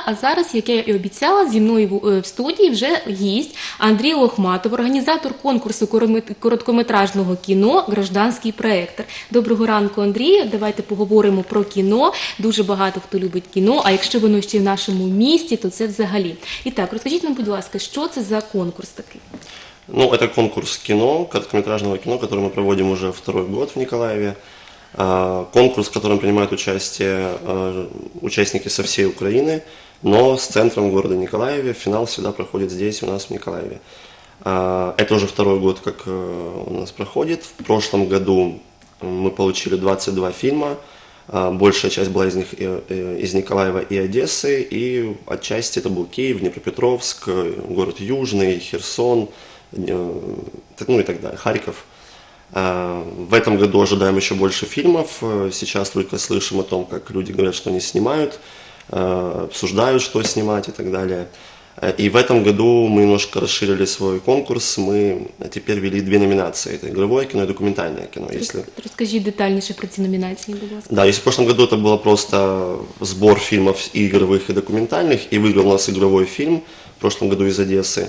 А зараз, як я і обіцяла, зі мною в студії вже гість Андрій Лохматов, організатор конкурсу короткометражного кіно «Гражданський проектор». Доброго ранку, Андрію. Давайте поговоримо про кіно. Дуже багато хто любить кіно, а якщо воно ще в нашому місті, то це взагалі. І так, розкажіть нам, будь ласка, що це за конкурс такий? Ну, это конкурс кино, короткометражного кино, который мы проводим уже второй год в Николаеве. Конкурс, в котором принимают участие участники со всей Украины, но с центром города Николаеве. Финал всегда проходит здесь, у нас в Николаеве. Это уже второй год, как у нас проходит. В прошлом году мы получили 22 фильма. Большая часть была из них из Николаева и Одессы, и отчасти это был Киев, Днепропетровск, город Южный, Херсон, ну и так далее, Харьков. В этом году ожидаем еще больше фильмов. Сейчас только слышим о том, как люди говорят, что они снимают, обсуждают, что снимать и так далее. И в этом году мы немножко расширили свой конкурс. Мы теперь ввели 2 номинации. Это игровое кино и документальное кино. Розкажіть детальніше про ці номінації, будь ласка. Да, если в прошлом году это было просто сбор фильмов и игровых, и документальных, и выиграл у нас игровой фильм в прошлом году из Одессы.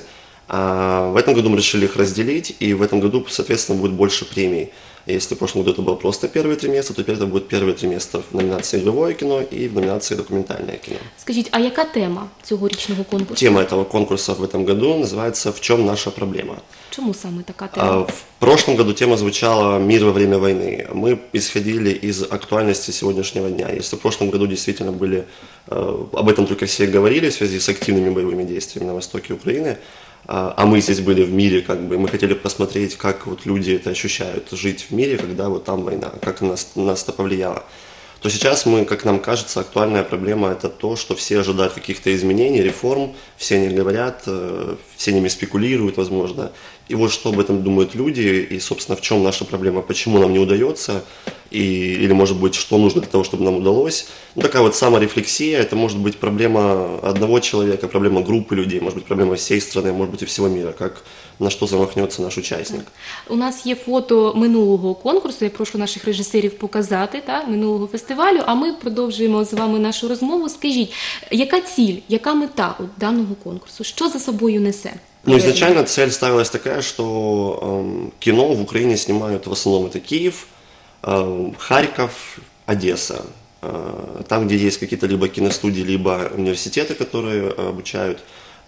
А в этом году мы решили их разделить, и в этом году, соответственно, будет больше премий. Если в прошлом году это было просто первые 3 места, то теперь это будет первые 3 места в номинации «Игровое кино» и в номинации «Документальное кино». Скажіть, а яка тема цьогорічного конкурсу? Тема этого конкурса в этом году называется «В чем наша проблема?». Чому саме така тема? В прошлом году тема звучала «Мир во время войны». Мы исходили из актуальности сегодняшнего дня. Если в прошлом году действительно были, об этом только все говорили в связи с активными боевыми действиями на востоке Украины, а мы здесь были в мире, как бы, мы хотели посмотреть, как вот люди это ощущают, жить в мире, когда вот там война, как нас это повлияло. То сейчас мы, как нам кажется, актуальная проблема это то, что все ожидают каких-то изменений, реформ, все они говорят, все ними спекулируют, возможно. И вот что об этом думают люди, и, собственно, в чем наша проблема, почему нам не удается, или, может быть, что нужно для того, чтобы нам удалось. Ну, такая вот саморефлексия, это может быть проблема одного человека, проблема группы людей, может быть, проблема всей страны, может быть, и всего мира, как на що замахнеться наш учасник. У нас є фото минулого конкурсу, я прошу наших режисерів показати, минулого фестивалю, а ми продовжуємо з вами нашу розмову. Скажіть, яка ціль, яка мета даного конкурсу, що за собою несе? Ну, изначально цель ставилась такая, что кино в Украине снимают в основном это Киев, Харьков, Одесса. Там, где есть какие-то либо киностудии, либо университеты, которые обучают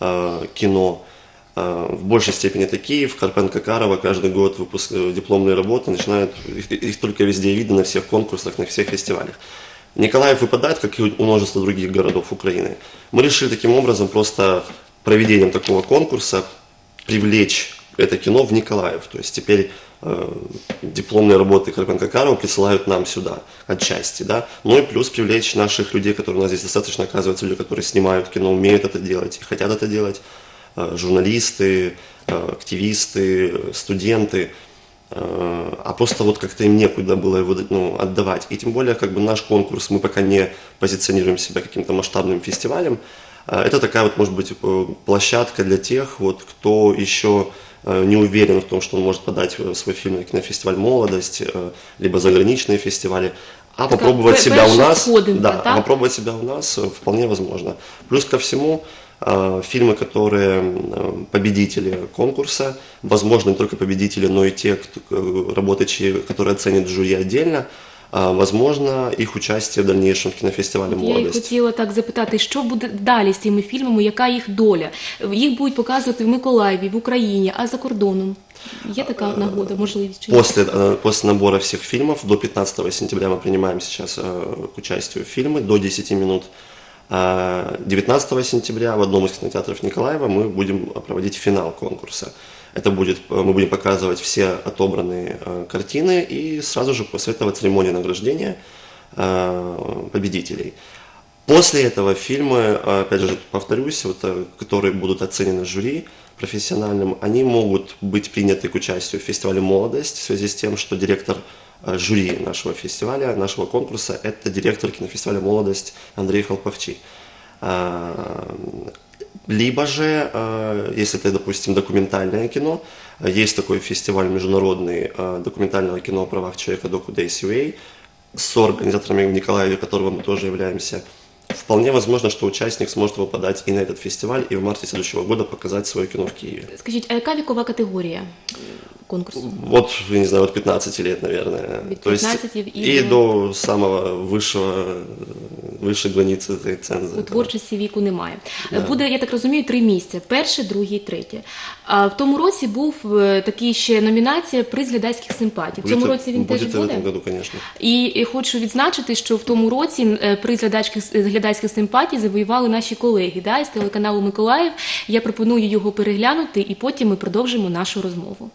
кино. В большей степени это Киев, Карпенко-Карово, каждый год дипломные работы, начинают, их только везде видно на всех конкурсах, на всех фестивалях. Николаев выпадает, как и у множества других городов Украины. Мы решили таким образом просто проведением такого конкурса привлечь это кино в Николаев. То есть теперь дипломные работы Карпенко-Карова присылают нам сюда, отчасти, да. Ну и плюс привлечь наших людей, которые у нас здесь достаточно, оказывается, люди, которые снимают кино, умеют это делать и хотят это делать. Журналисты, активисты, студенты, а просто вот как-то им некуда было его отдавать. И тем более, как бы наш конкурс, мы пока не позиционируем себя каким-то масштабным фестивалем. Это такая вот, может быть, площадка для тех, вот, кто еще не уверен в том, что он может подать свой фильм на кинофестиваль «Молодость», либо заграничные фестивали. А попробовать себя у нас, попробовать себя у нас вполне возможно. Плюс ко всему, фильмы, которые победители конкурса, возможно, не только победители, но и те, которые оценят жюри отдельно, возможно, їх участь в дальнейшем в кінофестивалі «Молодость». Я хотіла так запитати, що буде далі з цими фільмами, яка їх доля? Їх будуть показувати в Миколаєві, в Україні, а за кордоном? Є така нагода, можливість? После набора всех фильмов до 15 сентября мы принимаем сейчас к участию фильмы до 10 минут. 19 сентября в одном из кинотеатров Николаева мы будем проводить финал конкурса. Мы будем показывать все отобранные картины и сразу же после этого церемония награждения победителей. После этого фильмы, опять же повторюсь, которые будут оценены жюри профессиональным, они могут быть приняты к участию в фестивале «Молодость» в связи с тем, что директор жюри нашего фестиваля, нашего конкурса, это директор кинофестиваля «Молодость» Андрей Холповчий. Либо же, если это, допустим, документальное кино, есть такой фестиваль международный документального кино о правах человека DocuDays.ua с организаторами в Николаеве, которого мы тоже являемся. В вполне возможно, что участник сможет попадать и на этот фестиваль, и в марте следующего года показать свое кино в Киеве. Скажіть, а яка вікова категорія конкурсу? Вот, я не знаю, от 15 лет, наверное. Від То есть 15 и до самого высшей границы этой цензы. У творчості віку немає. Буде, я так розумію, 3 місця. Перше, друге і третє. А в тому році був такий ще номінація «Приз глядацьких симпатій». В цьому році він теж Будет в буде? этом году, конечно. І хочу відзначити, що в тому році приз глядацьких симпатій завоювали наші колеги, да, із телеканалу «Миколаїв». Я пропоную його переглянути, і потім ми продовжимо нашу розмову.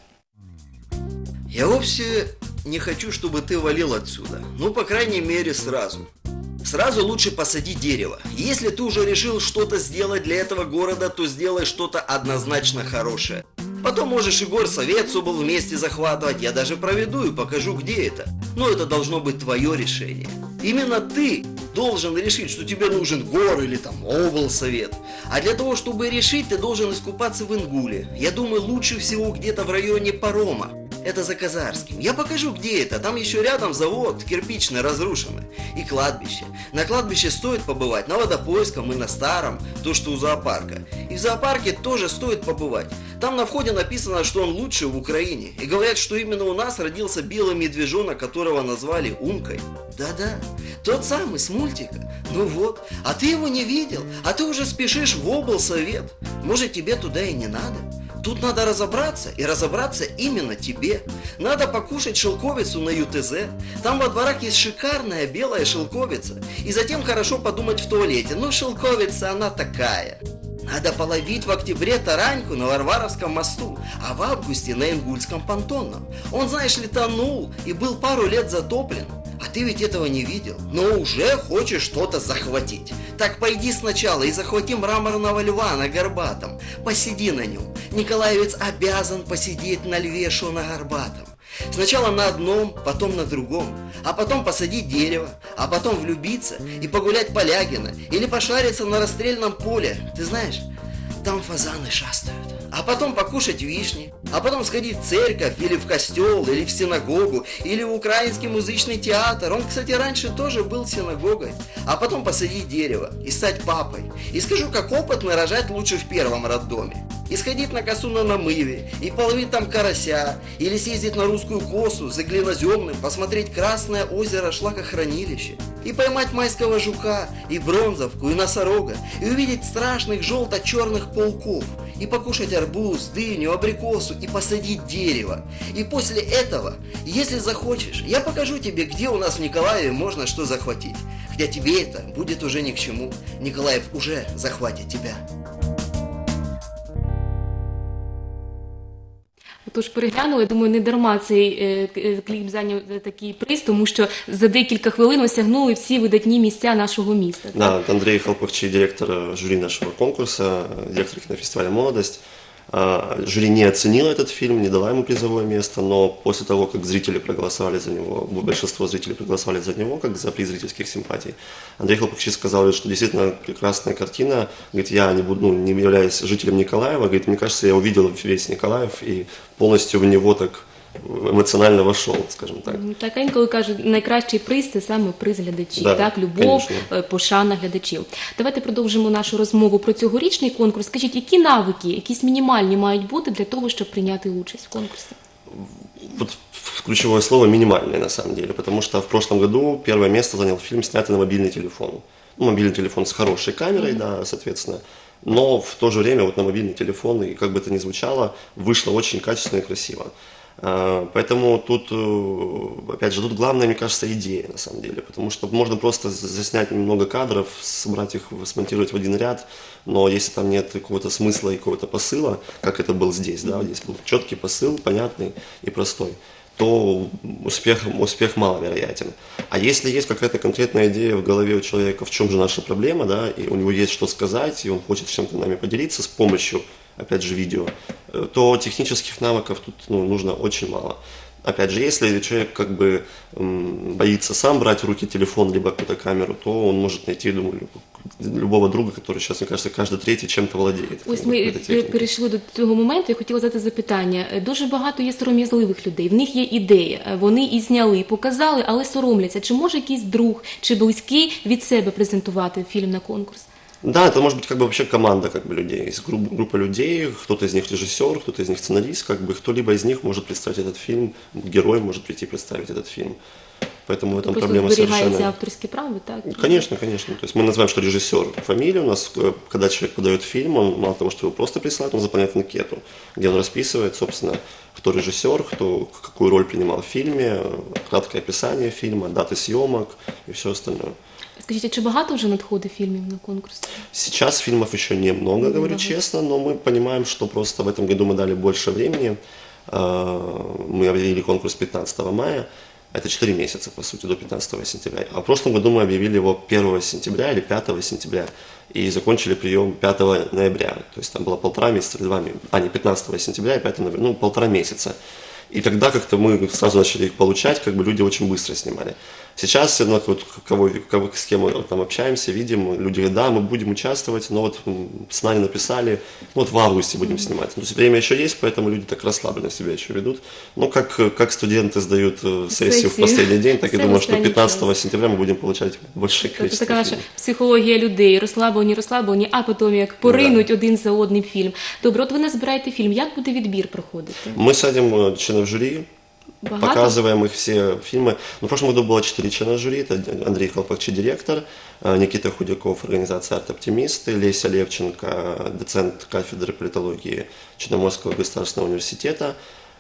Я вовсе не хочу, чтобы ты валил отсюда. Ну, по крайней мере, сразу. Сразу лучше посади дерево. Если ты уже решил что-то сделать для этого города, то сделай что-то однозначно хорошее. Потом можешь и горсовет собол вместе захватывать. Я даже проведу и покажу, где это. Но это должно быть твое решение. Именно ты должен решить, что тебе нужен гор или там облсовет. А для того, чтобы решить, ты должен искупаться в Ингуле. Я думаю, лучше всего где-то в районе Парома. Это за Казарским. Я покажу, где это. Там еще рядом завод кирпичный, разрушенный. И кладбище. На кладбище стоит побывать. На Водопойском и на Старом. То, что у зоопарка. И в зоопарке тоже стоит побывать. Там на входе написано, что он лучший в Украине. И говорят, что именно у нас родился белый медвежонок, которого назвали Умкой. Да-да, тот самый с мультика. Ну вот, а ты его не видел. А ты уже спешишь в облсовет. Может, тебе туда и не надо. Тут надо разобраться, и разобраться именно тебе. Надо покушать шелковицу на ЮТЗ. Там во дворах есть шикарная белая шелковица. И затем хорошо подумать в туалете. Ну, шелковица, она такая. Надо половить в октябре тараньку на Варваровском мосту, а в августе на Ингульском понтонном. Он, знаешь ли, тонул и был пару лет затоплен. А ты ведь этого не видел, но уже хочешь что-то захватить. Так пойди сначала и захвати мраморного льва на Горбатом. Посиди на нем. Николаевец обязан посидеть на льве, шо на Горбатом. Сначала на одном, потом на другом. А потом посадить дерево, а потом влюбиться и погулять по Лягино. Или пошариться на расстрельном поле. Ты знаешь, там фазаны шастают. А потом покушать вишни. А потом сходить в церковь, или в костел, или в синагогу, или в украинский музычный театр. Он, кстати, раньше тоже был синагогой. А потом посадить дерево и стать папой. И скажу, как опытный, рожать лучше в первом роддоме. И сходить на косу на намыве, и половить там карася, или съездить на русскую косу за глиноземным, посмотреть Красное озеро шлакохранилище, и поймать майского жука, и бронзовку, и носорога, и увидеть страшных желто-черных пауков, и покушать арбуз, дыню, абрикосу, и посадить дерево. И после этого, если захочешь, я покажу тебе, где у нас в Николаеве можно что захватить. Хотя тебе это будет уже ни к чему. Николаев уже захватит тебя. Тож переглянули, думаю, не дарма цей кліп зайняв такий приз, тому що за декілька хвилин осягнули всі видатні місця нашого міста. Да, Андрей Халпахчий, директор жюри нашего конкурса, директор кинофестиваля «Молодость». Жюри не оценило этот фильм, не дала ему призовое место, но после того, как зрители проголосовали за него, большинство зрителей проголосовали за него, как за приз зрительских симпатий, Андрей Халпахчий сказал, что действительно прекрасная картина. Говорит, я не являюсь жителем Николаева, говорит, мне кажется, я увидел весь Николаев и полностью в него так емоціонально вошел, скажімо так. Так, інколи кажуть, найкращий приз – це саме приз глядачів, Да, так, любов, конечно. пошана глядачів. Давайте продовжимо нашу розмову про цьогорічний конкурс. Скажіть, які навики, якісь мінімальні мають бути для того, щоб прийняти участь в конкурсі? Вот ключевое слово «минимальное» на самом деле, потому что в прошлом году первое место занял фильм, снятый на мобильный телефон. Ну, мобильный телефон с хорошей камерой, да, соответственно, но в то же время вот на мобильный телефон, и как бы это ни звучало, вышло очень качественно и красиво. Поэтому тут, опять же, тут главное, мне кажется, идея на самом деле, потому что можно просто заснять немного кадров, собрать их, смонтировать в один ряд, но если там нет какого-то смысла и какого-то посыла, как это был здесь, да, здесь был четкий посыл, понятный и простой, то успех маловероятен. А если есть какая-то конкретная идея в голове у человека, в чем же наша проблема, да, и у него есть что сказать, и он хочет с чем-то нами поделиться с помощью, опять же, видео, то технических навыков тут нужно очень мало. Опять же, если человек как бы боится сам брать в руки телефон либо какую-то камеру, то он может найти, думаю, любого друга, который сейчас, мне кажется, каждый третий чем-то владеет. Ось ми перейшли до цього моменту. Я хотіла задати запитання. Дуже багато є сором'язливих людей. В них є ідея. Вони і зняли, і показали, але соромляться. Чи може якийсь друг чи близький від себе презентувати фільм на конкурс? Да, это может быть как бы вообще команда как бы людей. Есть группа людей, кто-то из них режиссер, кто-то из них сценарист, как бы кто-либо из них может представить этот фильм, герой может прийти представить этот фильм. Поэтому в этом проблема зберігається совершенно... авторське право, так? Конечно, конечно. То есть мы называем, что режиссер фамилия у нас, когда человек подает фильм, он мало того, что его просто присылает, он заполняет анкету, где он расписывает, собственно, кто режиссер, кто какую роль принимал в фильме, краткое описание фильма, даты съемок и все остальное. Скажіть, а чи багато вже надходить фільмів на конкурс? Сейчас фильмов еще немного, говорю честно, но мы понимаем, что просто в этом году мы дали больше времени. Мы объявили конкурс 15 мая. Это 4 месяца, по сути, до 15 сентября. А в прошлом году мы объявили его 1 сентября или 5 сентября и закончили прием 5 ноября. То есть там было 1,5 месяца, 2 месяца, не 15 сентября и 5 ноября, 1,5 месяца. И тогда как-то мы сразу начали их получать, как бы люди очень быстро снимали. Сейчас, вот, с кем мы там общаемся, видим, люди говорят, да, мы будем участвовать, но вот с нами написали, вот в августе будем снимать. То есть время еще есть, поэтому люди так расслабленно себя еще ведут. Но как студенты сдают сессию в последний день, так и думаю, что 15 сентября мы будем получать большее Це количество така наша фильмов. психологія людей, розслаблені, а потім як поринуть один за одним фільм. Добре, от ви назбираєте фільм, як буде відбір проходити? Мы садим членов жюри, Багато? показываем их все фильмы. В прошлом году было 4 члена жюри. Это Андрей Колпакчи, директор, Никита Худяков, организация «Арт-оптимисты», Леся Левченко, доцент кафедры политологии Черноморского государственного университета,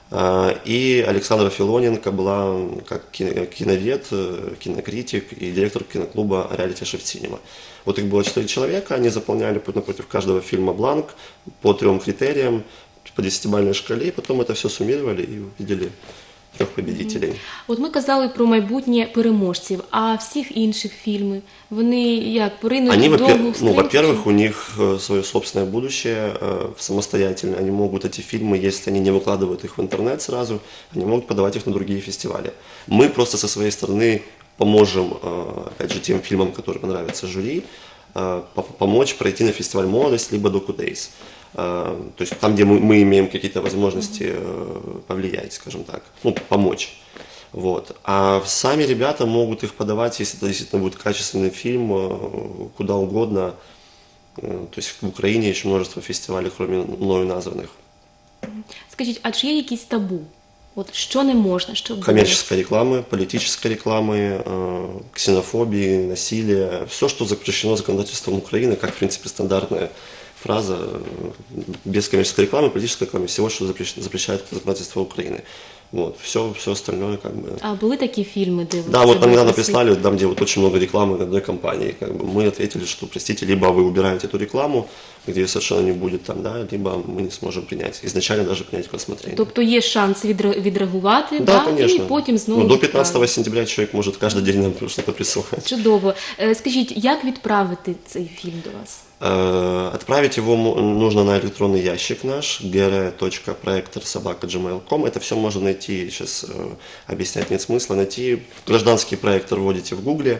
и Александра Филоненко была как киновед, кинокритик и директор киноклуба «Реалити Шеф-Синема». Вот их было 4 человека, они заполняли напротив каждого фильма бланк по 3 критериям, по 10-бальной шкале, и потом это все суммировали и увидели 3 победителей. От ми казали про майбутнє переможців, а всіх інших фільми, вони як поринуть Они, вдовгу в скриньку? во-первых, у них свое собственное будущее самостоятельно. Они могут эти фильмы, если они не выкладывают их в интернет сразу, они могут подавать их на другие фестивали. Мы просто со своей стороны поможем, опять же, тем фильмам, которые понравятся жюри, помочь пройти на фестиваль «Молодость» либо «Доку Days». То есть там, где мы имеем какие-то возможности повлиять, скажем так, помочь. Вот. А сами ребята могут их подавать, если это действительно будет качественный фильм, куда угодно. То есть в Украине еще множество фестивалей, кроме мною названных. Скажіть, а чи є якісь табу? От що не можна, що буде? Коммерческой рекламы, политической рекламы, ксенофобии, насилия. Все, что запрещено законодательством Украины, как, в принципе, стандартная фраза, без коммерческой рекламы, политической рекламы, всего, что запрещает законодательство Украины. Вот, все остальное как бы... А були такі фільми, де ви Да, вот себе нам недавно просили? прислали, там, где вот очень много рекламы одной компании. Как бы мы ответили, что, простите, либо вы убираете эту рекламу, где ее совершенно не будет там, да, либо мы не сможем принять, изначально даже принять к рассмотрению. Тобто є шанс відреагувати, Да, і конечно. потім знову До відправити. 15 сентября человек может каждый день нам что-то присылать. Чудово. Скажіть, як відправити цей фільм до вас? Отправить его нужно на электронный ящик наш, gere.проектор@gmail.com. Это все можно найти, сейчас объяснять нет смысла, найти гражданский проектор вводите в гугле.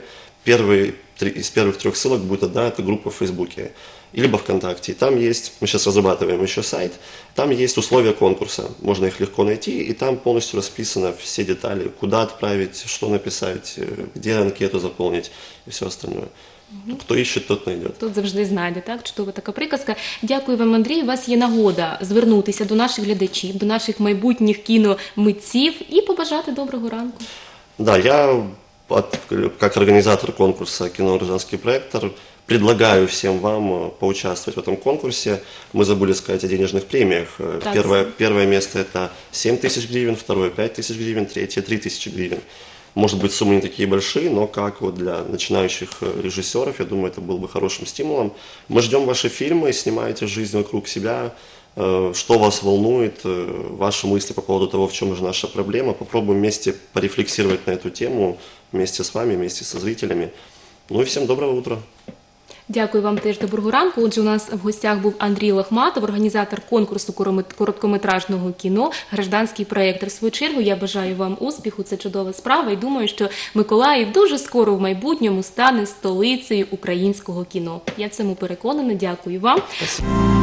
Из первых 3 ссылок будет одна, это группа в Фейсбуке, либо ВКонтакте. И там есть, мы сейчас разрабатываем еще сайт, там есть условия конкурса, можно их легко найти, и там полностью расписано все детали, куда отправить, что написать, где анкету заполнить и все остальное. Хто іщет, тот знайде. Тут завжди знайде, так? Чудова така приказка. Дякую вам, Андрій. У вас є нагода звернутися до наших глядачів, до наших майбутніх кіномитців і побажати доброго ранку. Да, я как организатор конкурса «Кино Гражданский проектор» предлагаю всем вам поучаствовать в этом конкурсе. Мы забыли сказать о денежных премиях. Первое место – это 7 тысяч гривен, второе – 5 тысяч гривен, третье – 3 тысячи гривен. Может быть, суммы не такие большие, но как вот для начинающих режиссеров, я думаю, это был бы хорошим стимулом. Мы ждем ваши фильмы, снимайте жизнь вокруг себя, что вас волнует, ваши мысли по поводу того, в чем же наша проблема. Попробуем вместе порефлексировать на эту тему, вместе с вами, вместе со зрителями. Ну и всем доброго утра. Дякую вам теж, доброго ранку. Отже, у нас в гостях був Андрій Лохматов, організатор конкурсу короткометражного кіно «Гражданський проєктор». В свою чергу я бажаю вам успіху, це чудова справа, і думаю, що Миколаїв дуже скоро в майбутньому стане столицею українського кіно. Я в цьому переконана. Дякую вам. Спасибо.